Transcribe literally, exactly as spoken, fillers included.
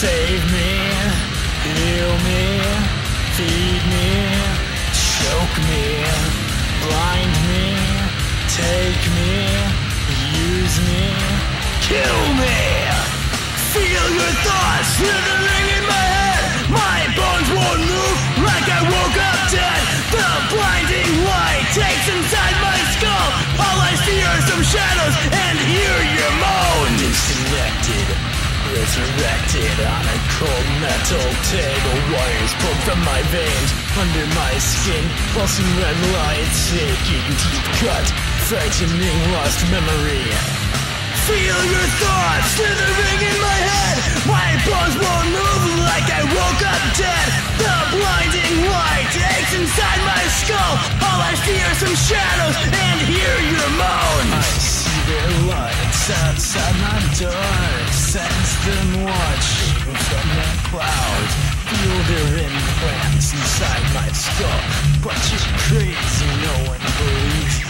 Save me, heal me, feed me, choke me, blind me, take me, use me, kill me. Feel your thoughts slithering in my head. My bones won't move like I woke up dead. The blinding light takes inside my skull. All I see are some shadows and hear your moans. Disconnected, resurrected on a cold metal table. Wires pulled from my veins under my skin. Pulsing red light, taking deep cut, frightening lost memory. Feel your thoughts slithering in my head. My bones won't move like I woke up dead. The blinding light takes inside my skull. All I see are some shadows and hear your moans. I see their lights outside my door. Sense them watching from the clouds. Feel their implants inside my skull. But you're crazy, no one believes